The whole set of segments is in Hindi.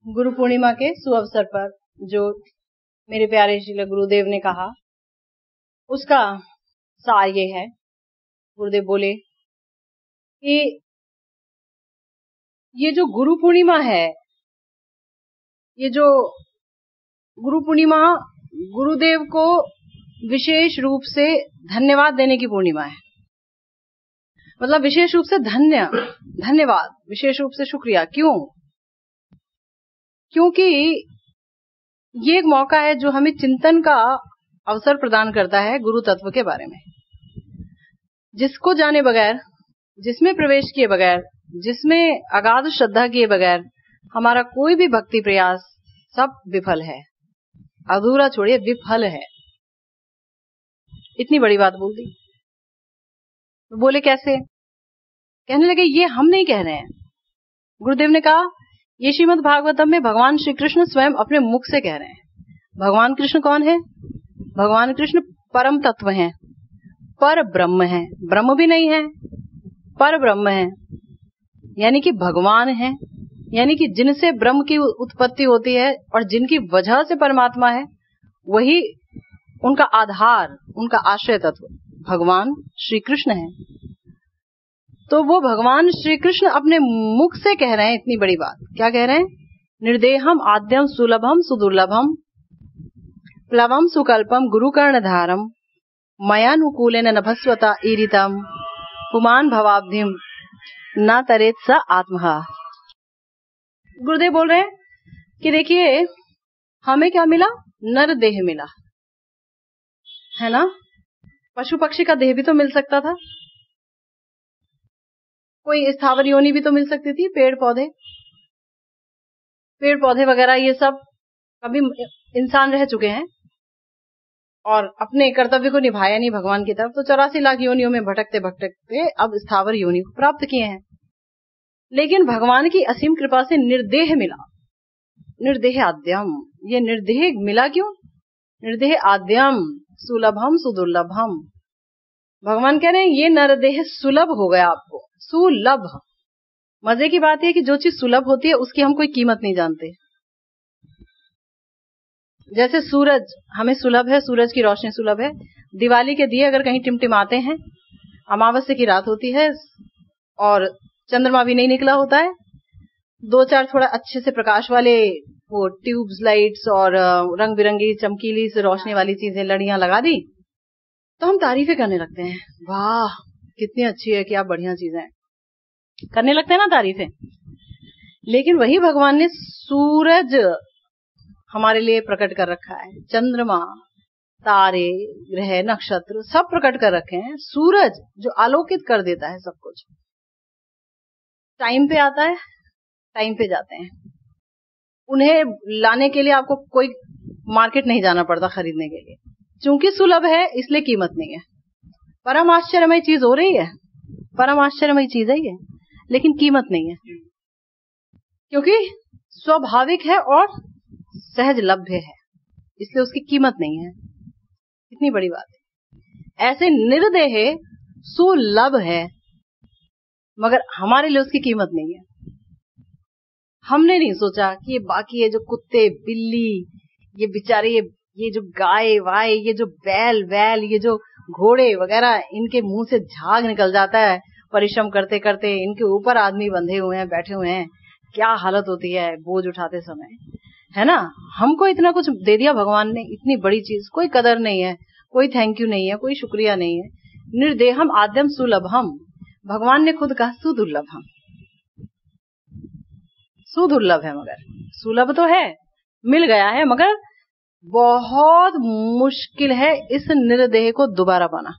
गुरु पूर्णिमा के सुअवसर पर जो मेरे प्यारे श्री गुरुदेव ने कहा उसका सार ये है। गुरुदेव बोले कि ये जो गुरु पूर्णिमा है, ये जो गुरु पूर्णिमा गुरुदेव को विशेष रूप से धन्यवाद देने की पूर्णिमा है। मतलब विशेष रूप से धन्यवाद, विशेष रूप से शुक्रिया। क्यों? क्योंकि ये एक मौका है जो हमें चिंतन का अवसर प्रदान करता है गुरु तत्व के बारे में, जिसको जाने बगैर, जिसमें प्रवेश किए बगैर, जिसमें अगाध श्रद्धा किए बगैर हमारा कोई भी भक्ति प्रयास सब विफल है, अधूरा छोड़िए विफल है। इतनी बड़ी बात बोल दी। तो बोले कैसे? कहने लगे ये हम नहीं कह रहे हैं। गुरुदेव ने कहा ये श्रीमद् भागवतम में भगवान श्री कृष्ण स्वयं अपने मुख से कह रहे हैं। भगवान कृष्ण कौन है? भगवान कृष्ण परम तत्व हैं, पर ब्रह्म है, ब्रह्म भी नहीं है, पर ब्रह्म है, यानी कि भगवान है, यानी कि जिनसे ब्रह्म की उत्पत्ति होती है और जिनकी वजह से परमात्मा है, वही उनका आधार, उनका आश्रय तत्व भगवान श्री कृष्ण है। तो वो भगवान श्री कृष्ण अपने मुख से कह रहे हैं इतनी बड़ी बात। क्या कह रहे हैं? निर्देहम आद्यम सुलभम सुदुर्लभम प्लवम सुकल्पम गुरुकर्णधारम मयानुकूलेन नभस्वता ईरितम पुमान भवाब्धिम न तरेत स आत्महा। गुरुदेव बोल रहे हैं कि देखिए हमें क्या मिला? नर देह मिला है ना। पशु पक्षी का देह भी तो मिल सकता था, कोई स्थावर योनि भी तो मिल सकती थी, पेड़ पौधे वगैरह ये सब कभी इंसान रह चुके हैं और अपने कर्तव्य को निभाया नहीं भगवान की तरफ, तो 84 लाख योनियों में भटकते भटकते अब स्थावर योनि को प्राप्त किए हैं। लेकिन भगवान की असीम कृपा से निर्देह मिला, निर्देह आद्यम। ये निर्देह मिला क्यों? निर्देह आद्यम सुलभम सुदुर्लभम। भगवान कह रहे हैं ये नरदेह सुलभ हो गया आपको, सुलभ। मजे की बात है कि जो चीज सुलभ होती है उसकी हम कोई कीमत नहीं जानते। जैसे सूरज हमें सुलभ है, सूरज की रोशनी सुलभ है। दिवाली के दिए अगर कहीं टिमटिमाते हैं, अमावस्या की रात होती है और चंद्रमा भी नहीं निकला होता है, दो चार थोड़ा अच्छे से प्रकाश वाले वो ट्यूब्स लाइट्स और रंग बिरंगी चमकीली से रोशनी वाली चीजें लड़ियां लगा दी, तो हम तारीफें करने लगते हैं, वाह कितनी अच्छी है, क्या बढ़िया चीजें करने लगते हैं ना तारीफें। लेकिन वही भगवान ने सूरज हमारे लिए प्रकट कर रखा है, चंद्रमा, तारे, ग्रह, नक्षत्र सब प्रकट कर रखे हैं। सूरज जो आलोकित कर देता है सब कुछ, टाइम पे आता है, टाइम पे जाते हैं। उन्हें लाने के लिए आपको कोई मार्केट नहीं जाना पड़ता खरीदने के लिए, चूंकि सुलभ है इसलिए कीमत नहीं है। परम आश्चर्यमय चीज हो रही है, परम आश्चर्यमय चीज है ये, लेकिन कीमत नहीं है क्योंकि स्वाभाविक है और सहज लभ्य है, इसलिए उसकी कीमत नहीं है। इतनी बड़ी बात है। ऐसे निर्देह सुलभ है मगर हमारे लिए उसकी कीमत नहीं है। हमने नहीं सोचा कि ये बाकी ये जो कुत्ते बिल्ली, ये बेचारे, ये जो गाय वाय, ये जो बैल वैल, ये जो घोड़े वगैरह, इनके मुंह से झाग निकल जाता है परिश्रम करते करते, इनके ऊपर आदमी बंधे हुए हैं, बैठे हुए हैं, क्या हालत होती है बोझ उठाते समय, है ना। हमको इतना कुछ दे दिया भगवान ने, इतनी बड़ी चीज, कोई कदर नहीं है, कोई थैंक यू नहीं है, कोई शुक्रिया नहीं है। निर्देहम आद्यम सुलभम, भगवान ने खुद कहा सुदुर्लभम। सुदुर्लभ है मगर सुलभ तो है, मिल गया है, मगर बहुत मुश्किल है इस निर्देह को दोबारा पाना।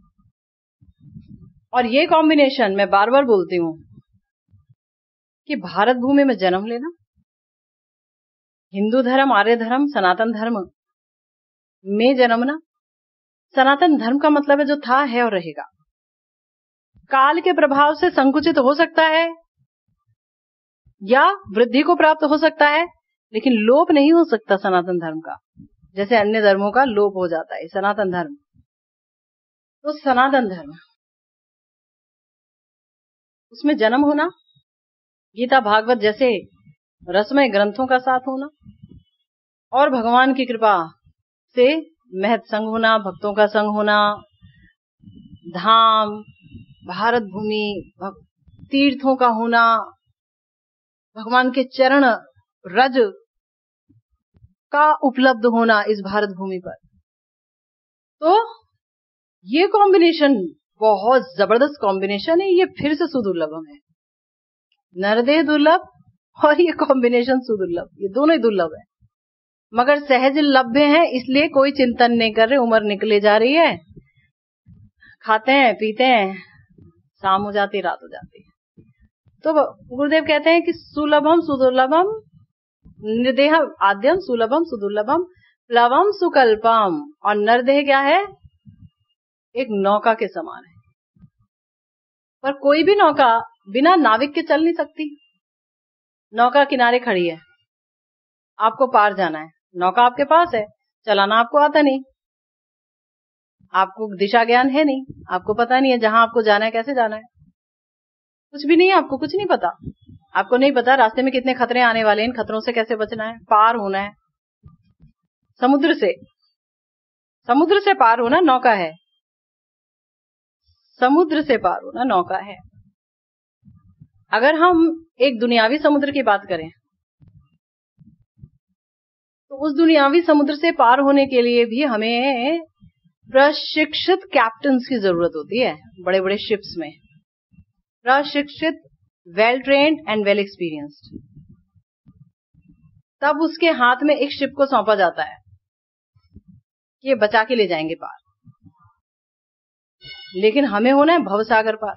और ये कॉम्बिनेशन मैं बार बार बोलती हूँ कि भारत भूमि में जन्म लेना, हिंदू धर्म, आर्य धर्म, सनातन धर्म में जन्मना। सनातन धर्म का मतलब है जो था, है और रहेगा। काल के प्रभाव से संकुचित हो सकता है या वृद्धि को प्राप्त हो सकता है, लेकिन लोप नहीं हो सकता सनातन धर्म का, जैसे अन्य धर्मों का लोप हो जाता है सनातन धर्म। तो सनातन धर्म, उसमें जन्म होना, गीता भागवत जैसे रसमय ग्रंथों का साथ होना और भगवान की कृपा से महत संग होना, भक्तों का संग होना, धाम, भारत भूमि, तीर्थों का होना, भगवान के चरण रज का उपलब्ध होना इस भारत भूमि पर। तो ये कॉम्बिनेशन बहुत जबरदस्त कॉम्बिनेशन है। ये फिर से सुदुर्लभम है। नरदेह दुर्लभ और ये कॉम्बिनेशन सुदुर्लभ, ये दोनों ही दुर्लभ है, मगर सहज लभ्य है। इसलिए कोई चिंतन नहीं कर रहे। उम्र निकले जा रही है, खाते हैं पीते हैं, शाम हो जाती, रात हो जाती है। तो गुरुदेव कहते हैं कि सुलभम सुदुर्लभम निर्देह आद्यम, सुलभम सुदुर्लभम प्लवम सुकल्पम। और नरदेह क्या है? एक नौका के समान है। पर कोई भी नौका बिना नाविक के चल नहीं सकती। नौका किनारे खड़ी है, आपको पार जाना है, नौका आपके पास है, चलाना आपको आता नहीं, आपको दिशा ज्ञान है नहीं, आपको पता नहीं है जहां आपको जाना है, कैसे जाना है, कुछ भी नहीं है, आपको कुछ नहीं पता। आपको नहीं पता रास्ते में कितने खतरे आने वाले हैं, इन खतरों से कैसे बचना है, पार होना है। समुद्र से पार होना नौका है, समुद्र से पार होना नौका है। अगर हम एक दुनियावी समुद्र की बात करें तो उस दुनियावी समुद्र से पार होने के लिए भी हमें प्रशिक्षित कैप्टन्स की जरूरत होती है। बड़े बड़े शिप्स में प्रशिक्षित, well trained and well experienced, तब उसके हाथ में एक शिप को सौंपा जाता है कि ये बचा के ले जाएंगे पार। लेकिन हमें होना है भवसागर पार,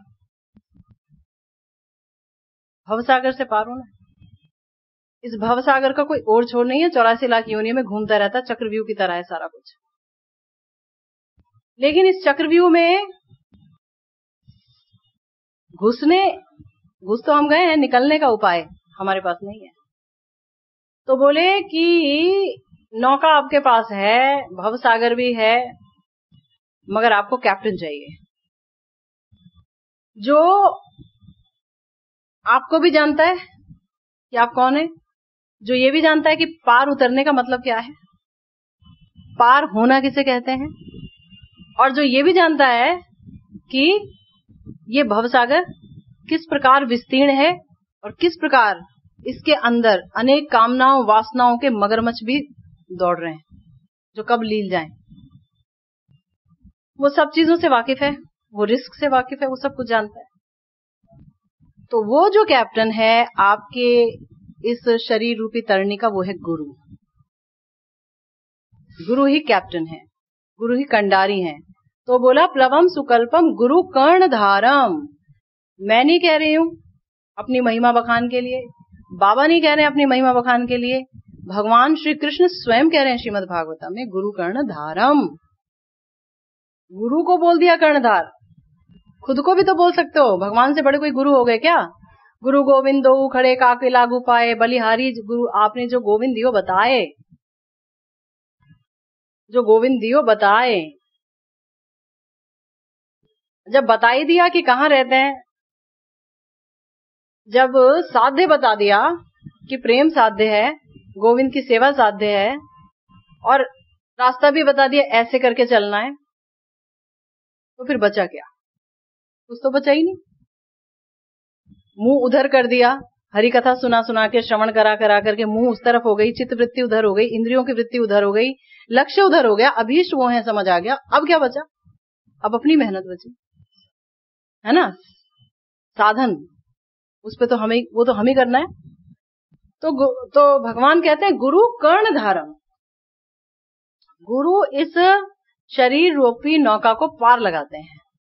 भवसागर से पार होना है। इस भवसागर का कोई ओर छोर नहीं है, 84 लाख योनियों में घूमता रहता है, चक्रव्यूह की तरह है सारा कुछ। लेकिन इस चक्रव्यूह में घुस तो हम गए हैं, निकलने का उपाय हमारे पास नहीं है। तो बोले कि नौका आपके पास है, भवसागर भी है, मगर आपको कैप्टन चाहिए जो आपको भी जानता है कि आप कौन है, जो ये भी जानता है कि पार उतरने का मतलब क्या है, पार होना किसे कहते हैं, और जो ये भी जानता है कि ये भवसागर किस प्रकार विस्तीर्ण है और किस प्रकार इसके अंदर अनेक कामनाओं वासनाओं के मगरमच्छ भी दौड़ रहे हैं जो कब लील जाएं। वो सब चीजों से वाकिफ है, वो रिस्क से वाकिफ है, वो सब कुछ जानता है। तो वो जो कैप्टन है आपके इस शरीर रूपी तरणी का, वो है गुरु। गुरु ही कैप्टन है, गुरु ही कंडारी है। तो बोला प्लवम सुकल्पम गुरु कर्णधारम। मैं नहीं कह रही हूं अपनी महिमा बखान के लिए, बाबा नहीं कह रहे हैं अपनी महिमा बखान के लिए, भगवान श्री कृष्ण स्वयं कह रहे हैं श्रीमद् भागवतम में, गुरु कर्णधारम। गुरु को बोल दिया कर्णधार, खुद को भी तो बोल सकते हो। भगवान से बड़े कोई गुरु हो गए क्या? गुरु गोविंद दो खड़े काके लागू पाए, बलिहारी गुरु आपने जो गोविंद दियो बताए, जो गोविंद दियो बताए। जब बता ही दिया कि कहाँ रहते हैं, जब साध्य बता दिया कि प्रेम साध्य है, गोविंद की सेवा साध्य है, और रास्ता भी बता दिया ऐसे करके चलना है, तो फिर बचा क्या? कुछ तो बचा ही नहीं। मुंह उधर कर दिया, हरि कथा सुना सुना के, श्रवण करा करा करके मुंह उस तरफ हो गई, चित्त वृत्ति उधर हो गई, इंद्रियों की वृत्ति उधर हो गई, लक्ष्य उधर हो गया, अभीष्ट वो है समझ आ गया। अब क्या बचा? अब अपनी मेहनत बची है ना, साधन उस पे तो हमें, वो तो हम ही करना है। तो भगवान कहते हैं गुरु कर्णधारम, गुरु इस शरीर रूपी नौका को पार लगाते हैं।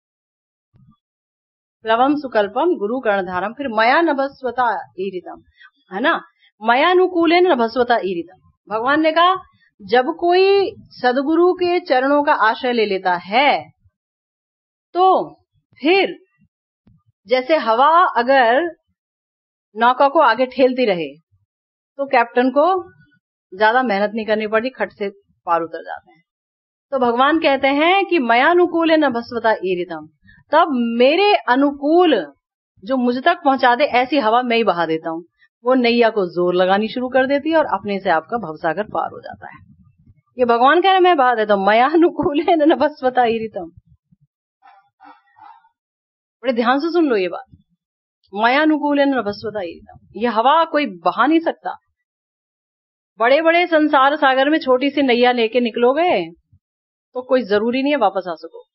प्लवम सुकल्पम गुरु कर्णधारम। फिर मया नभस्वता ईरितम, है ना, मयानुकूलेन नभस्वता ईरितम। भगवान ने कहा जब कोई सदगुरु के चरणों का आश्रय ले लेता है तो फिर जैसे हवा अगर नौका को आगे ठेलती रहे तो कैप्टन को ज्यादा मेहनत नहीं करनी पड़ती, खट से पार उतर जाते हैं। तो भगवान कहते हैं कि मयानुकूल न भस्वता ईरितम, तब मेरे अनुकूल जो मुझ तक पहुंचा दे ऐसी हवा मैं ही बहा देता हूँ। वो नैया को जोर लगानी शुरू कर देती है और अपने से आपका भवसागर पार हो जाता है। ये भगवान कह रहे मैं बात है तो मयानुकूल है न भस्वता ईरितम। बड़े ध्यान से सुन लो ये बात, मयानुकूल है न भस्वता ईरितम। ये हवा कोई बहा नहीं सकता। बड़े बड़े संसार सागर में छोटी सी नैया लेके निकलोगे तो कोई जरूरी नहीं है वापस आ सको।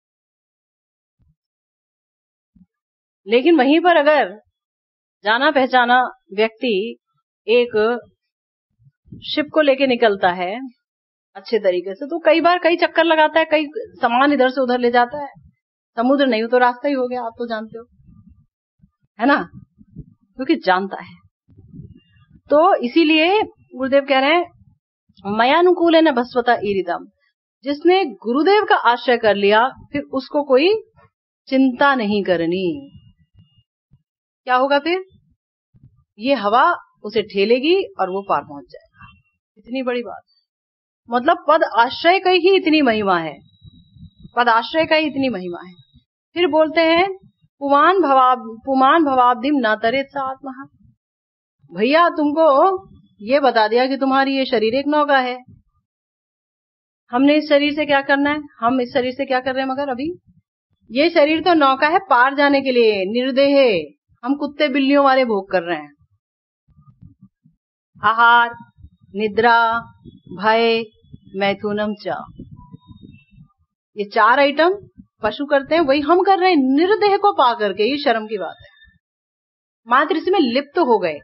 लेकिन वहीं पर अगर जाना पहचाना व्यक्ति एक शिप को लेके निकलता है अच्छे तरीके से, तो कई बार कई चक्कर लगाता है, कई सामान इधर से उधर ले जाता है। समुद्र नहीं हो तो रास्ता ही हो गया, आप तो जानते हो, है ना, क्योंकि जानता है। तो इसीलिए गुरुदेव कह रहे हैं मयानुकूल है न भस्वता ईरिदम। जिसने गुरुदेव का आश्रय कर लिया फिर उसको कोई चिंता नहीं करनी। क्या होगा फिर? ये हवा उसे ठेलेगी और वो पार पहुंच जाएगा। इतनी बड़ी बात, मतलब पद आश्रय का ही इतनी महिमा है, पद आश्रय का ही इतनी महिमा है। फिर बोलते हैं पुमान भवाब्धिम न तरेत सा आत्मा। भैया तुमको ये बता दिया कि तुम्हारी ये शरीर एक नौका है, हमने इस शरीर से क्या करना है, हम इस शरीर से क्या कर रहे हैं, मगर अभी ये शरीर तो नौका है पार जाने के लिए, निर्देह हम कुत्ते बिल्लियों वाले भोग कर रहे हैं। आहार, निद्रा, भय, मैथुनम च, ये 4 आइटम पशु करते हैं, वही हम कर रहे हैं निर्देह को पा करके। ये शर्म की बात है। मात्र इसमें लिप्त हो गए,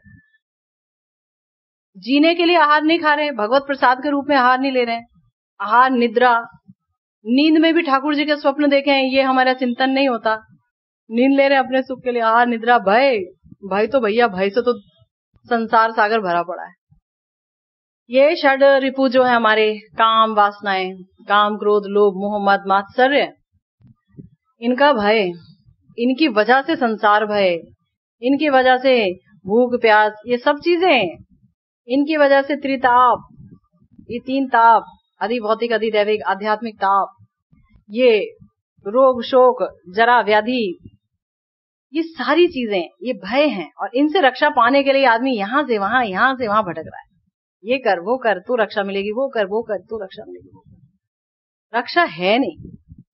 जीने के लिए आहार नहीं खा रहे हैं, भगवत प्रसाद के रूप में आहार नहीं ले रहे हैं। आहार, निद्रा, नींद में भी ठाकुर जी के स्वप्न देखे हैं, ये हमारा चिंतन नहीं होता। नींद ले रहे हैं अपने सुख के लिए। आहार, निद्रा, भय तो भैया भय से तो संसार सागर भरा पड़ा है। ये षड रिपु जो है हमारे, काम वासनाएं, काम क्रोध लोभ मोह मद मात्सर्य, इनका भय, इनकी वजह से संसार भय, इनकी वजह से भूख प्यास, ये सब चीजें, इनकी वजह से त्रिताप, ये 3 ताप, अधि भौतिक अधि दैविक आध्यात्मिक ताप, ये रोग शोक जरा व्याधि, ये सारी चीजें ये भय हैं। और इनसे रक्षा पाने के लिए आदमी यहां से वहां भटक रहा है। ये कर वो कर तो रक्षा मिलेगी, वो कर तो रक्षा मिलेगी, वो कर। रक्षा है नहीं,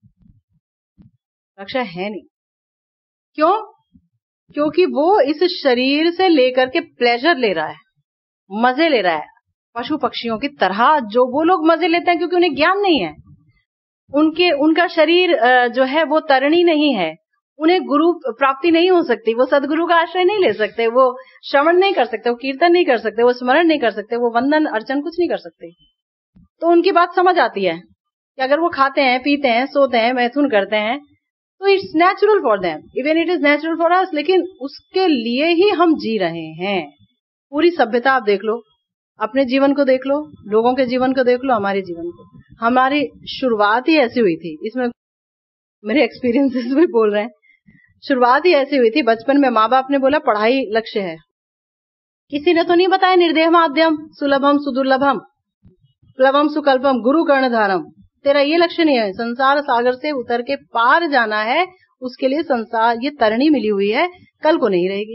रक्षा है नहीं। क्यों? क्योंकि वो इस शरीर से लेकर के प्लेजर ले रहा है, मजे ले रहा है, पशु पक्षियों की तरह। जो वो लोग मजे लेते हैं क्योंकि उन्हें ज्ञान नहीं है, उनका शरीर जो है वो तरणी नहीं है, उन्हें गुरु प्राप्ति नहीं हो सकती, वो सदगुरु का आश्रय नहीं ले सकते, वो श्रवण नहीं कर सकते, वो कीर्तन नहीं कर सकते, वो स्मरण नहीं कर सकते, वो वंदन अर्चन कुछ नहीं कर सकते। तो उनकी बात समझ आती है कि अगर वो खाते हैं, पीते हैं, सोते हैं, मैथुन करते हैं तो it's natural for them, even it is natural for us. लेकिन उसके लिए ही हम जी रहे हैं। पूरी सभ्यता आप देख लो, अपने जीवन को देख लो, लोगों के जीवन को देख लो, हमारे जीवन को। हमारी शुरुआत ही ऐसी हुई थी, इसमें मेरे एक्सपीरियंसेस भी बोल रहे हैं। शुरुआत ही ऐसी हुई थी, बचपन में माँ बाप ने बोला पढ़ाई लक्ष्य है। किसी ने तो नहीं बताया निर्देह माध्यम सुलभम सुदुर्लभम प्लवम सुकल्पम गुरु कर्णधारम, तेरा ये लक्ष्य नहीं है, संसार सागर से उतर के पार जाना है, उसके लिए संसार ये तरणी मिली हुई है, कल को नहीं रहेगी।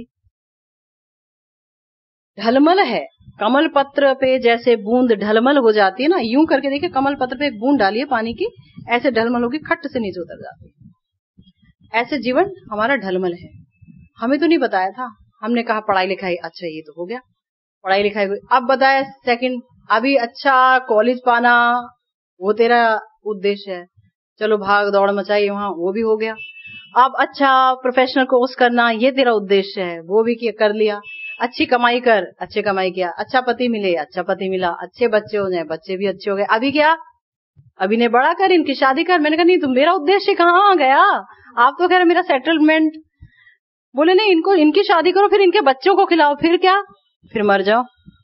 ढलमल है, कमल पत्र पे जैसे बूंद ढलमल हो जाती है ना, यूं करके देखिए, कमल पत्र पे एक बूंद डालिए पानी की, ऐसे ढलमल होगी, खट्ट से नीचे उतर जाती है। ऐसे जीवन हमारा ढलमल है। हमें तो नहीं बताया था, हमने कहा पढ़ाई लिखाई, अच्छा ये तो हो गया, पढ़ाई लिखाई। अब बताया सेकंड, अभी अच्छा कॉलेज पाना वो तेरा उद्देश्य है, चलो भाग दौड़ मचाई वहां, वो भी हो गया। अब अच्छा प्रोफेशनल कोर्स करना ये तेरा उद्देश्य है, वो भी कर लिया। अच्छी कमाई कर, अच्छे कमाई किया। अच्छा पति मिले, अच्छा पति मिला। अच्छे बच्चे हो जाए, बच्चे भी अच्छे हो गए। अभी क्या, अभी ने बड़ा कर, इनकी शादी कर। मैंने कहा नहीं, तुम, मेरा उद्देश्य कहाँ गया, आप तो कह रहे मेरा सेटलमेंट। बोले नहीं, इनको इनकी शादी करो, फिर इनके बच्चों को खिलाओ, फिर क्या, फिर मर जाओ।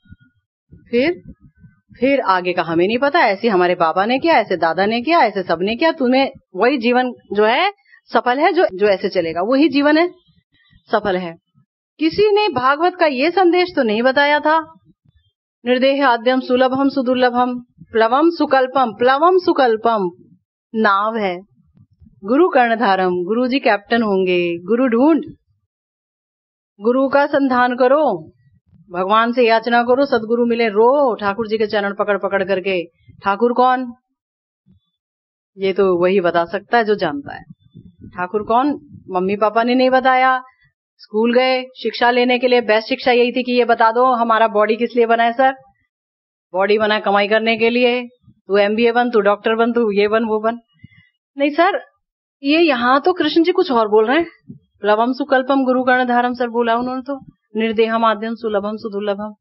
फिर आगे का हमें नहीं पता, ऐसे हमारे बाबा ने किया, ऐसे दादा ने किया, ऐसे सबने किया। तुम्हें वही जीवन जो है सफल है, जो ऐसे चलेगा वही जीवन है सफल है। किसी ने भागवत का ये संदेश तो नहीं बताया था, निर्देह आद्यम सुलभम सुदुर्लभम प्लवम सुकल्पम नाव है, गुरु कर्णधारम, गुरु जी कैप्टन होंगे। गुरु ढूंढ, गुरु का संधान करो, भगवान से याचना करो, सदगुरु मिले, रो ठाकुर जी के चरण पकड़ पकड़ करके। ठाकुर कौन? ये तो वही बता सकता है जो जानता है। ठाकुर कौन? मम्मी पापा ने नहीं बताया। स्कूल गए शिक्षा लेने के लिए, बेस्ट शिक्षा यही थी कि ये बता दो हमारा बॉडी किस लिए बना है सर? बॉडी बना है कमाई करने के लिए। तू MBA बन, तू डॉक्टर बन, तू ये बन वो बन। नहीं सर, ये यहाँ तो कृष्ण जी कुछ और बोल रहे हैं। लवम सुकल्पम गुरु कर्णधारम सर बोला उन्होंने तो। निर्देहम आद्यम सुलभम सुदुर्लभम।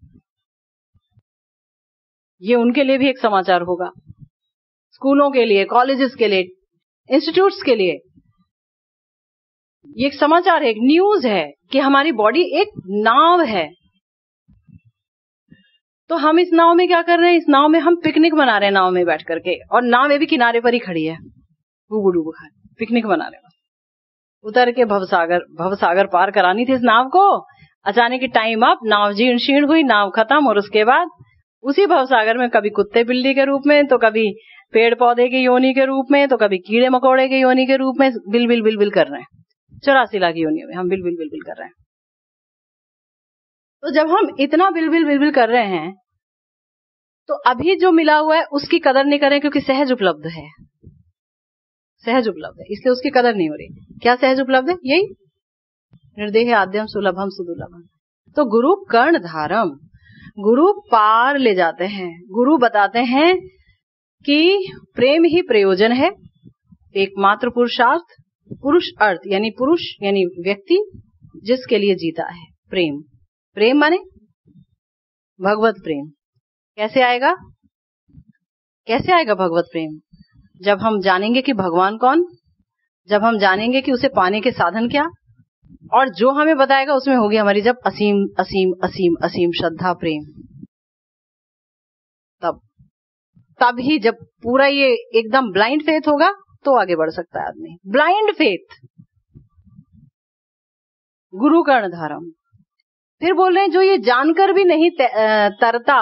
ये उनके लिए भी एक समाचार होगा, स्कूलों के लिए, कॉलेजेस के लिए, इंस्टीट्यूट्स के लिए। ये एक समाचार है, एक न्यूज है कि हमारी बॉडी एक नाव है। तो हम इस नाव में क्या कर रहे हैं? इस नाव में हम पिकनिक मना रहे हैं, नाव में बैठ करके। और नाव ये भी किनारे पर ही खड़ी है, डूबू डूबू खा पिकनिक मना रहे हैं। उतर के भवसागर पार करानी थी इस नाव को। अचानक टाइम अप, नाव जीर्ण शीर्ण हुई, नाव खत्म। और उसके बाद उसी भवसागर में कभी कुत्ते बिल्ली के रूप में, तो कभी पेड़ पौधे की योनि के रूप में, तो कभी कीड़े मकोड़े के योनि के रूप में बिल बिल बिल बिल कर रहे हैं। 84 लाख योनियों में हम बिल बिल बिल बिल कर रहे हैं। तो जब हम इतना बिल बिल बिल बिल कर रहे हैं, तो अभी जो मिला हुआ है उसकी कदर नहीं करें, क्योंकि सहज उपलब्ध है, सहज उपलब्ध है, इसलिए उसकी कदर नहीं हो रही। क्या सहज उपलब्ध है? यही निर्देह आद्यम सुलभम सुदुर्लभम। तो गुरु कर्णधारम, गुरु पार ले जाते हैं। गुरु बताते हैं कि प्रेम ही प्रयोजन है, एकमात्र पुरुषार्थ, पुरुष अर्थ यानी पुरुष यानी व्यक्ति जिसके लिए जीता है। प्रेम, प्रेम माने भगवत प्रेम। कैसे आएगा? कैसे आएगा भगवत प्रेम? जब हम जानेंगे कि भगवान कौन, जब हम जानेंगे कि उसे पाने के साधन क्या, और जो हमें बताएगा उसमें होगी हमारी जब असीम असीम असीम असीम श्रद्धा प्रेम। तब ही जब पूरा ये एकदम ब्लाइंड फेथ होगा तो आगे बढ़ सकता है आदमी। ब्लाइंड फेथ, गुरु कर्णधारम। फिर बोल रहे हैं जो ये जानकर भी नहीं तरता,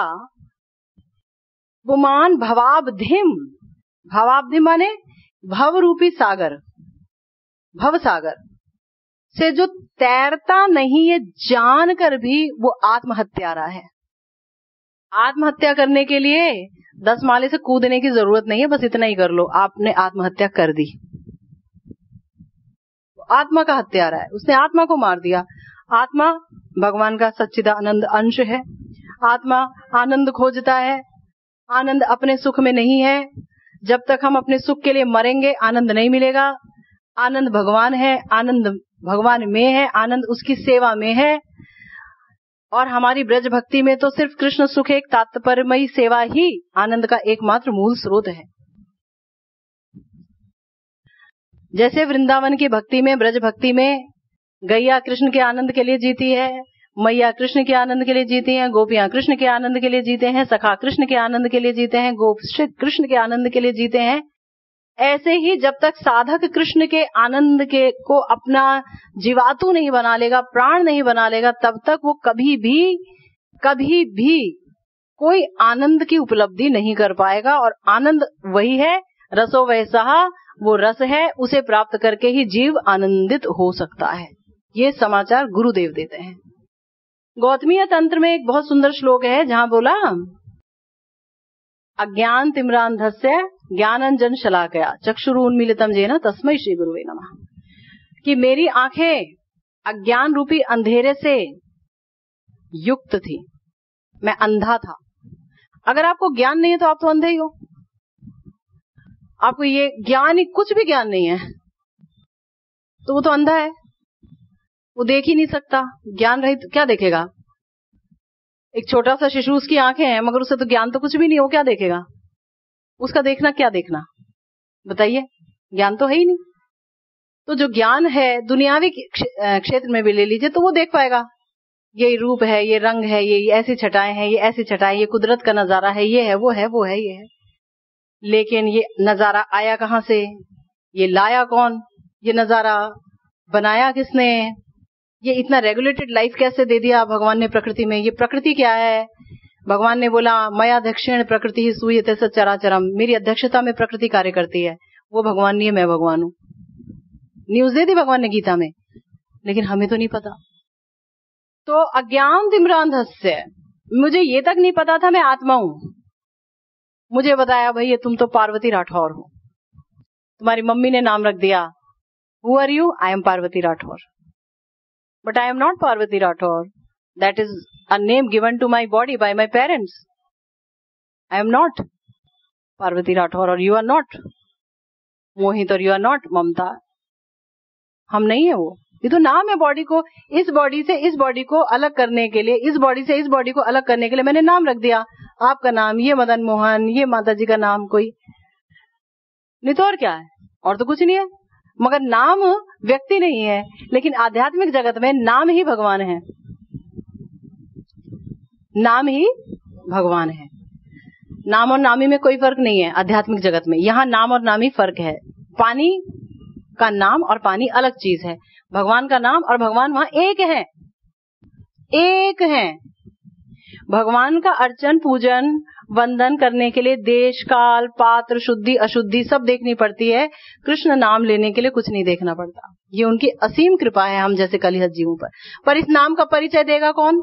बुमान भवाब्धिम। भवाब्धिम माने भव रूपी सागर, भव सागर से जो तैरता नहीं है, जानकर भी वो आत्महत्यारा है। आत्महत्या करने के लिए 10 माले से कूदने की जरूरत नहीं है, बस इतना ही कर लो, आपने आत्महत्या कर दी। आत्मा का हत्यारा है, उसने आत्मा को मार दिया। आत्मा भगवान का सच्चिदानंद अंश है। आत्मा आनंद खोजता है, आनंद अपने सुख में नहीं है। जब तक हम अपने सुख के लिए मरेंगे आनंद नहीं मिलेगा। आनंद भगवान है, आनंद भगवान में है, आनंद उसकी सेवा में है। और हमारी ब्रज भक्ति में तो सिर्फ कृष्ण सुख एक तात्पर्यमयी सेवा ही आनंद का एकमात्र मूल स्रोत है। जैसे वृंदावन की भक्ति में, ब्रज भक्ति में गैया कृष्ण के आनंद के लिए जीती है, मैया कृष्ण के आनंद के लिए जीती हैं, गोपियां कृष्ण के आनंद के लिए जीते हैं, सखा कृष्ण के आनंद के लिए जीते हैं, गोपश्रित कृष्ण के आनंद के लिए जीते हैं। ऐसे ही जब तक साधक कृष्ण के आनंद के को अपना जीवातु नहीं बना लेगा, प्राण नहीं बना लेगा, तब तक वो कभी भी कोई आनंद की उपलब्धि नहीं कर पाएगा। और आनंद वही है, रसो वैसा, वो रस है, उसे प्राप्त करके ही जीव आनंदित हो सकता है। ये समाचार गुरुदेव देते हैं। गौतमीय तंत्र में एक बहुत सुंदर श्लोक है जहां बोला, अज्ञान तिम्रांधस्य ज्ञानंजन शलाकया चक्षुरुन्मीलितम येन तस्मै श्री गुरुवे नमः। कि मेरी आंखें अज्ञान रूपी अंधेरे से युक्त थी, मैं अंधा था। अगर आपको ज्ञान नहीं है तो आप तो अंधे ही हो। आपको ये ज्ञान ही, कुछ भी ज्ञान नहीं है तो वो तो अंधा है, वो देख ही नहीं सकता। ज्ञान रहित क्या देखेगा? एक छोटा सा शिशु, उसकी आंखें हैं मगर उसे तो ज्ञान तो कुछ भी नहीं, वो क्या देखेगा? उसका देखना क्या देखना, बताइए? ज्ञान तो है ही नहीं। तो जो ज्ञान है दुनियावी क्षेत्र में भी ले लीजिए तो वो देख पाएगा, ये रूप है, ये रंग है, ये ऐसी छटाएं हैं, ये ऐसी छटाएं, ये कुदरत का नजारा है, ये है, वो है, वो है, ये है। लेकिन ये नजारा आया कहां से? ये लाया कौन? ये नजारा बनाया किसने? ये इतना रेगुलेटेड लाइफ कैसे दे दिया भगवान ने प्रकृति में? ये प्रकृति क्या है? भगवान ने बोला, मया अध्यक्षेण प्रकृति ही सूयते सचराचरम, मेरी अध्यक्षता में प्रकृति कार्य करती है। वो भगवान नहीं है, मैं भगवान हूं। न्यूज दे दी भगवान ने गीता में, लेकिन हमें तो नहीं पता। तो अज्ञान तिमिरांधस्य, मुझे ये तक नहीं पता था मैं आत्मा हूं। मुझे बताया भाई ये तुम तो पार्वती राठौर हो, तुम्हारी मम्मी ने नाम रख दिया, who are you, I am Parvati Rathore, but I am not Parvati Rathore, that is a name given to my body by my parents. I am not Parvati Rathore और यू आर नॉट मोहित और यू आर नॉट ममता, हम नहीं है वो। ये तो नाम है बॉडी को, इस बॉडी से इस बॉडी को अलग करने के लिए, इस बॉडी से इस बॉडी को अलग करने के लिए मैंने नाम रख दिया। आपका नाम ये मदन मोहन, ये माता जी का नाम कोई नहीं तो और क्या है, और तो कुछ नहीं है। मगर नाम व्यक्ति नहीं है, लेकिन आध्यात्मिक जगत में नाम ही भगवान है, नाम ही भगवान है। नाम और नामी में कोई फर्क नहीं है आध्यात्मिक जगत में, यहाँ नाम और नामी फर्क है। पानी का नाम और पानी अलग चीज है, भगवान का नाम और भगवान वहां एक है, एक है। भगवान का अर्चन पूजन वंदन करने के लिए देश काल पात्र शुद्धि अशुद्धि सब देखनी पड़ती है, कृष्ण नाम लेने के लिए कुछ नहीं देखना पड़ता। ये उनकी असीम कृपा है हम जैसे कलिहत जीवों पर इस नाम का परिचय देगा कौन?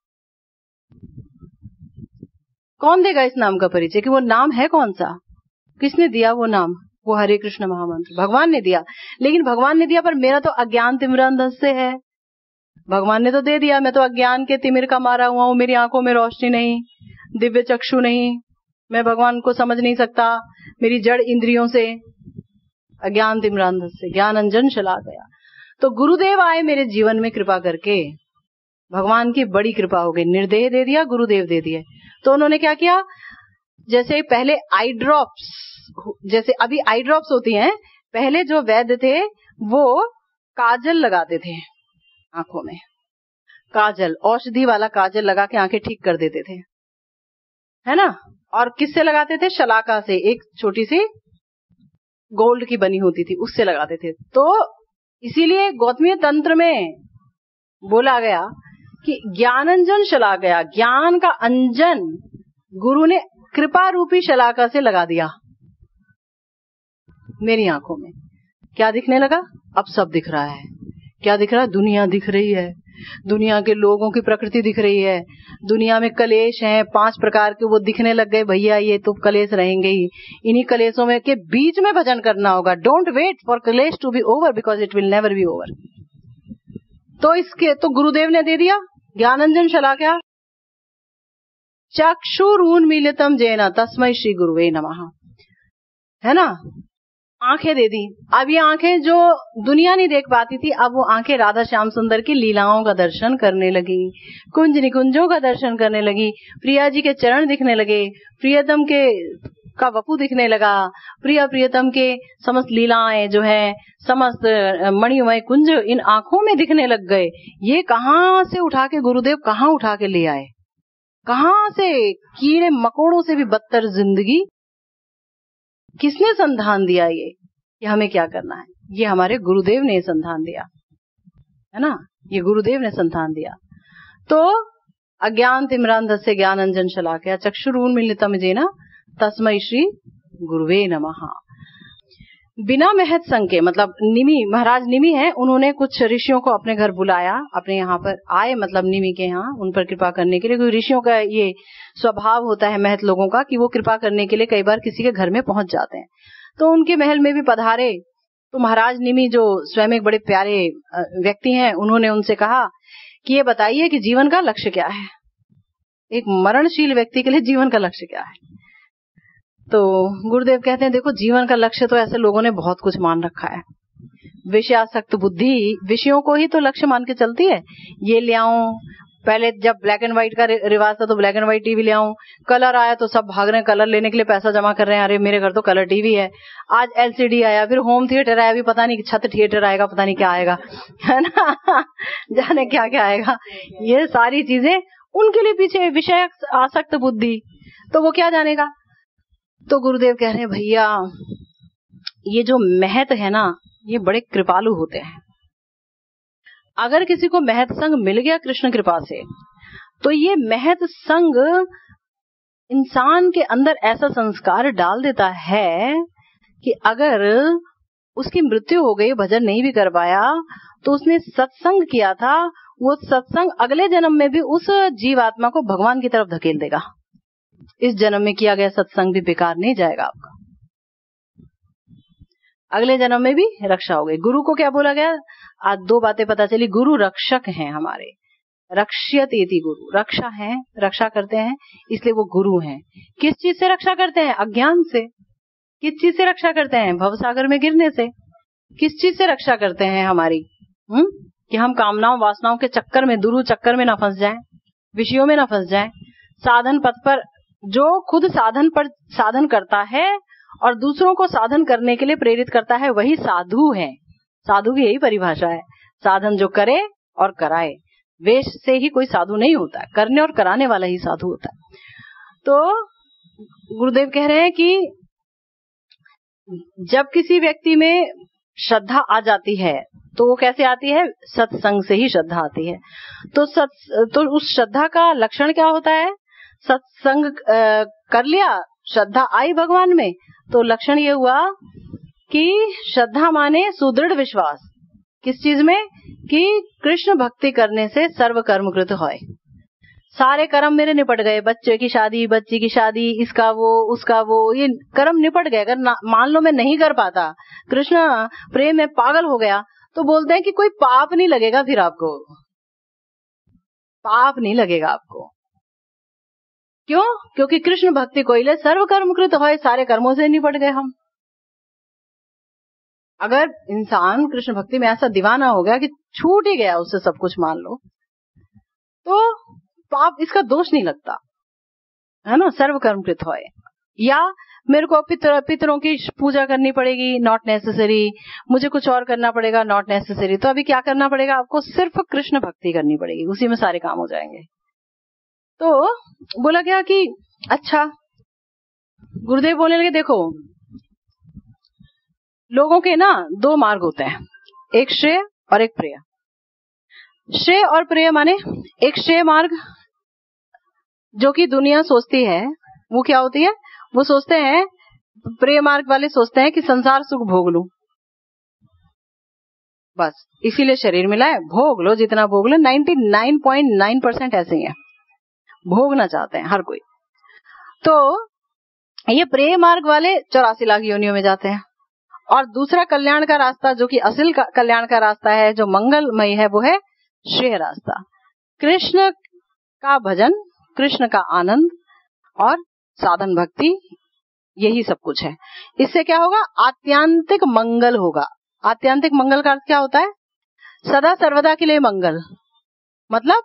कौन देगा इस नाम का परिचय कि वो नाम है कौन सा, किसने दिया वो नाम? वो हरे कृष्ण महामंत्र भगवान ने दिया। लेकिन भगवान ने दिया पर मेरा तो अज्ञान तिमिरांधस्य से है, भगवान ने तो दे दिया, मैं तो अज्ञान के तिमिर का मारा हुआ हूँ, मेरी आंखों में रोशनी नहीं, दिव्य चक्षु नहीं, मैं भगवान को समझ नहीं सकता मेरी जड़ इंद्रियों से। अज्ञान तिमिरांधस्य ज्ञान अंजन चला गया। तो गुरुदेव आए मेरे जीवन में कृपा करके, भगवान की बड़ी कृपा हो गई, निर्देह दे दिया, गुरुदेव दे दिए। तो उन्होंने क्या किया, जैसे पहले आई ड्रॉप्स, जैसे अभी आई ड्रॉप्स होती हैं, पहले जो वैद्य थे वो काजल लगाते थे आंखों में, काजल औषधि वाला काजल लगा के आंखें ठीक कर देते थे, है ना। और किससे लगाते थे? शलाका से, एक छोटी सी गोल्ड की बनी होती थी उससे लगाते थे। तो इसीलिए गौतमीय तंत्र में बोला गया कि ज्ञानंजन शलाकया, ज्ञान का अंजन गुरु ने कृपा रूपी शलाका से लगा दिया मेरी आंखों में। क्या दिखने लगा? अब सब दिख रहा है। क्या दिख रहा है? दुनिया दिख रही है, दुनिया के लोगों की प्रकृति दिख रही है, दुनिया में कलेश हैं 5 प्रकार के, वो दिखने लग गए। भैया ये तो कलेश रहेंगे ही, इन्हीं कलेशों में के बीच में भजन करना होगा। डोंट वेट फॉर कलेश to be over because it will never be over. तो इसके तो गुरुदेव ने दे दिया ज्ञानंजन शलाकया, चक्षुरुन्मीलितम येन तस्मै श्री गुरुवे नमः, है ना। आंखें दे दी। अब ये आंखें जो दुनिया नहीं देख पाती थी, अब वो आंखें राधा श्याम सुंदर की लीलाओं का दर्शन करने लगी, कुंज निकुंजों का दर्शन करने लगी, प्रिया जी के चरण दिखने लगे, प्रियतम के का वपु दिखने लगा, प्रियतम के समस्त लीलाएं जो है, समस्त मणिमय कुंज इन आंखों में दिखने लग गए। ये कहाँ से उठा के गुरुदेव कहाँ उठा के ले आए? कहाँ से? कीड़े मकोड़ों से भी बदतर जिंदगी। किसने संधान दिया ये कि हमें क्या करना है? ये हमारे गुरुदेव ने संधान दिया, है ना। ये गुरुदेव ने संधान दिया। तो अज्ञान तिमिरांधस्य ज्ञानंजन शलाकया चक्षुरुन्मीलितम येन तस्मै श्री गुरुवे नमः। बिना महत संग के, मतलब निमि, महाराज निमि है, उन्होंने कुछ ऋषियों को अपने घर बुलाया, अपने यहाँ पर आए, मतलब निमि के यहाँ उन पर कृपा करने के लिए। क्योंकि ऋषियों का ये स्वभाव होता है महत लोगों का कि वो कृपा करने के लिए कई बार किसी के घर में पहुंच जाते हैं। तो उनके महल में भी पधारे। तो महाराज निमि जो स्वयं एक बड़े प्यारे व्यक्ति हैं, उन्होंने उनसे कहा कि ये बताइए कि जीवन का लक्ष्य क्या है, एक मरणशील व्यक्ति के लिए जीवन का लक्ष्य क्या है। तो गुरुदेव कहते हैं देखो, जीवन का लक्ष्य तो ऐसे लोगों ने बहुत कुछ मान रखा है। विषयासक्त बुद्धि विषयों को ही तो लक्ष्य मान के चलती है। ये ले आऊं, पहले जब ब्लैक एंड व्हाइट का रिवाज था तो ब्लैक एंड व्हाइट टीवी ले आऊं, कलर आया तो सब भाग रहे हैं कलर लेने के लिए, पैसा जमा कर रहे हैं, अरे मेरे घर तो कलर टीवी है। आज एलसीडी आया, फिर होम थिएटर आया, अभी पता नहीं छत थिएटर आएगा, पता नहीं क्या आएगा, है ना, जाने क्या क्या आएगा। ये सारी चीजें उनके लिए पीछे विषय आसक्त बुद्धि, तो वो क्या जानेगा। तो गुरुदेव कह रहे हैं भैया ये जो महत है ना, ये बड़े कृपालु होते हैं। अगर किसी को महत संग मिल गया कृष्ण कृपा से, तो ये महत संग इंसान के अंदर ऐसा संस्कार डाल देता है कि अगर उसकी मृत्यु हो गई, भजन नहीं भी कर पाया, तो उसने सत्संग किया था, वो सत्संग अगले जन्म में भी उस जीवात्मा को भगवान की तरफ धकेल देगा। इस जन्म में किया गया सत्संग भी बेकार नहीं जाएगा आपका, अगले जन्म में भी रक्षा हो गई। गुरु को क्या बोला गया? आज दो बातें पता चली। गुरु रक्षक हैं हमारे, रक्ष्यतेति गुरु, रक्षा है, रक्षा करते हैं, इसलिए वो गुरु हैं। किस चीज से रक्षा करते हैं? अज्ञान से। किस चीज से रक्षा करते हैं? भवसागर में गिरने से। किस चीज से रक्षा करते हैं हमारी? कि हम कामनाओं वासनाओं के चक्कर में, दुरु चक्कर में ना फंस जाएं, विषयों में ना फंस जाएं। साधन पथ पर जो खुद साधन करता है और दूसरों को साधन करने के लिए प्रेरित करता है, वही साधु है। साधु की यही परिभाषा है, साधन जो करे और कराए। वेश से ही कोई साधु नहीं होता है, करने और कराने वाला ही साधु होता है। तो गुरुदेव कह रहे हैं कि जब किसी व्यक्ति में श्रद्धा आ जाती है तो वो कैसे आती है? सत्संग से ही श्रद्धा आती है। तो उस श्रद्धा का लक्षण क्या होता है? सत्संग कर लिया, श्रद्धा आई भगवान में, तो लक्षण ये हुआ कि श्रद्धा माने सुदृढ़ विश्वास। किस चीज में? कि कृष्ण भक्ति करने से सर्व कर्म कृत होय। सारे कर्म मेरे निपट गए, बच्चे की शादी, बच्ची की शादी, इसका वो उसका वो, ये कर्म निपट गए। अगर मान लो मैं नहीं कर पाता, कृष्ण प्रेम में पागल हो गया, तो बोलते हैं कि कोई पाप नहीं लगेगा, फिर आपको पाप नहीं लगेगा आपको। क्यों? क्योंकि कृष्ण भक्ति कोइले सर्व कर्म कृत होय, सारे कर्मों से निपट गए हम। अगर इंसान कृष्ण भक्ति में ऐसा दीवाना हो गया कि छूट ही गया उससे सब कुछ, मान लो, तो पाप इसका दोष नहीं लगता है ना, सर्व कर्म कृत होय। या मेरे को पितरों की पूजा करनी पड़ेगी, नॉट नेसेसरी। मुझे कुछ और करना पड़ेगा, नॉट नेसेसरी। तो अभी क्या करना पड़ेगा आपको? सिर्फ कृष्ण भक्ति करनी पड़ेगी, उसी में सारे काम हो जाएंगे। तो बोला गया कि अच्छा, गुरुदेव बोलने लगे, देखो लोगों के ना दो मार्ग होते हैं, एक श्रेय और एक प्रेय। श्रेय और प्रेय माने, एक श्रेय मार्ग जो कि दुनिया सोचती है वो क्या होती है? वो सोचते हैं, प्रेय मार्ग वाले सोचते हैं कि संसार सुख भोग लूं, बस इसीलिए शरीर मिला है, भोग लो जितना भोग लो। 99.9% ऐसे ही है, भोगना चाहते हैं हर कोई। तो ये प्रेय मार्ग वाले 84 लाख योनियों में जाते हैं। और दूसरा कल्याण का रास्ता, जो कि असल कल्याण का रास्ता है, जो मंगलमय है, वो है श्रेय रास्ता। कृष्ण का भजन, कृष्ण का आनंद और साधन भक्ति, यही सब कुछ है। इससे क्या होगा? आत्यांतिक मंगल होगा। आत्यांतिक मंगल का अर्थ क्या होता है? सदा सर्वदा के लिए मंगल, मतलब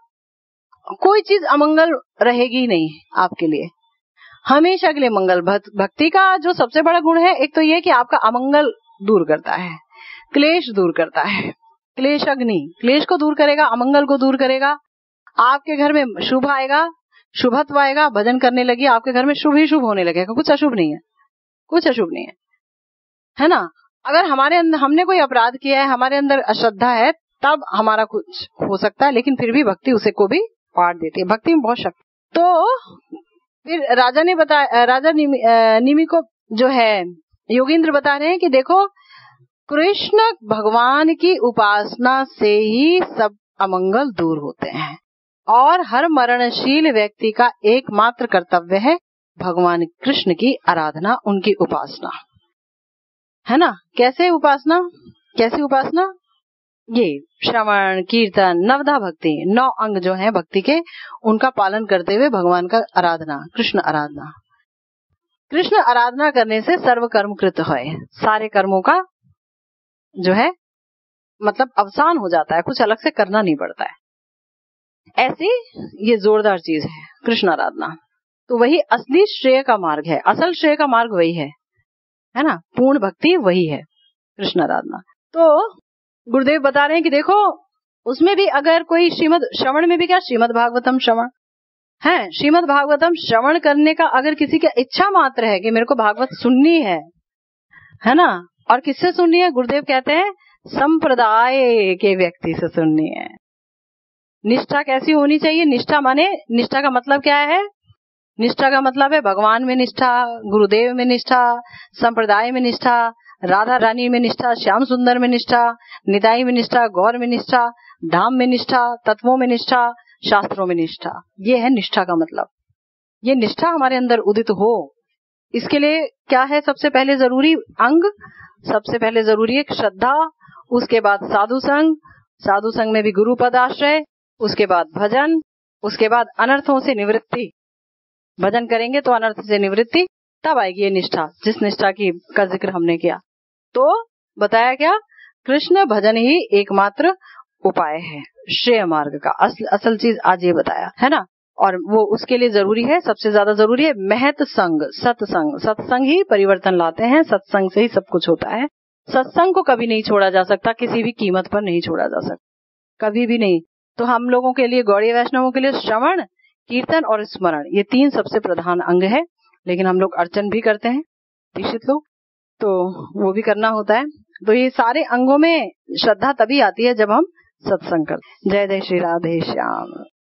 कोई चीज अमंगल रहेगी नहीं आपके लिए, हमेशा के लिए मंगल। भक्ति का जो सबसे बड़ा गुण है, एक तो ये कि आपका अमंगल दूर करता है, क्लेश दूर करता है। क्लेश अग्नि, क्लेश को दूर करेगा, अमंगल को दूर करेगा। आपके घर में शुभ आएगा, शुभत्व आएगा। भजन करने लगी, आपके घर में शुभ ही शुभ होने लगेगा, कुछ अशुभ नहीं है, कुछ अशुभ नहीं है ना। अगर हमारे अंदर हमने कोई अपराध किया है, हमारे अंदर अश्रद्धा है, तब हमारा कुछ हो सकता है, लेकिन फिर भी भक्ति उसे को भी पार देती है। भक्ति में बहुत शक्ति। तो फिर राजा निमि को जो है योगेंद्र बता रहे हैं कि देखो, कृष्ण भगवान की उपासना से ही सब अमंगल दूर होते हैं, और हर मरणशील व्यक्ति का एकमात्र कर्तव्य है भगवान कृष्ण की आराधना, उनकी उपासना, है ना। कैसे उपासना? कैसी उपासना? ये श्रवण, कीर्तन, नवधा भक्ति, 9 अंग जो हैं भक्ति के, उनका पालन करते हुए भगवान का आराधना, कृष्ण आराधना। कृष्ण आराधना करने से सर्व कर्म कृत है, सारे कर्मों का जो है मतलब अवसान हो जाता है, कुछ अलग से करना नहीं पड़ता है। ऐसी ये जोरदार चीज है कृष्ण आराधना। तो वही असली श्रेय का मार्ग है, असल श्रेय का मार्ग वही है ना, पूर्ण भक्ति वही है कृष्ण आराधना। तो गुरुदेव बता रहे हैं कि देखो, उसमें भी अगर कोई श्रवण में भी क्या, श्रीमद भागवतम श्रवण है, श्रीमद भागवतम श्रवण करने का अगर किसी की इच्छा मात्र है कि मेरे को भागवत सुननी है ना, और किससे सुननी है? गुरुदेव कहते हैं संप्रदाय के व्यक्ति से सुननी है। निष्ठा कैसी होनी चाहिए? निष्ठा माने, निष्ठा का मतलब क्या है? निष्ठा का मतलब है भगवान में निष्ठा, गुरुदेव में निष्ठा, संप्रदाय में निष्ठा, राधा रानी में निष्ठा, श्याम सुंदर में निष्ठा, निताई में निष्ठा, गौर में निष्ठा, धाम में निष्ठा, तत्वों में निष्ठा, शास्त्रों में निष्ठा। ये है निष्ठा का मतलब। ये निष्ठा हमारे अंदर उदित हो, इसके लिए क्या है सबसे पहले जरूरी अंग? सबसे पहले जरूरी है श्रद्धा, उसके बाद साधु संग, साधु संग में भी गुरु पद आश्रय, उसके बाद भजन, उसके बाद अनर्थों से निवृत्ति। भजन करेंगे तो अनर्थ से निवृत्ति, तब आएगी ये निष्ठा, जिस निष्ठा की का जिक्र हमने किया। तो बताया क्या? कृष्ण भजन ही एकमात्र उपाय है श्रेय मार्ग का। असल चीज आज ये बताया है ना। और वो उसके लिए जरूरी है, सबसे ज्यादा जरूरी है महत संग, सत्संग। सत्संग ही परिवर्तन लाते हैं, सत्संग से ही सब कुछ होता है। सत्संग को कभी नहीं छोड़ा जा सकता, किसी भी कीमत पर नहीं छोड़ा जा सकता, कभी भी नहीं। तो हम लोगों के लिए, गौड़ीय वैष्णवों के लिए श्रवण, कीर्तन और स्मरण, ये 3 सबसे प्रधान अंग है। लेकिन हम लोग अर्चन भी करते हैं, दीक्षित लोग, तो वो भी करना होता है। तो ये सारे अंगों में श्रद्धा तभी आती है जब हम सत्संग करते हैं। जय जय श्री राधे श्याम।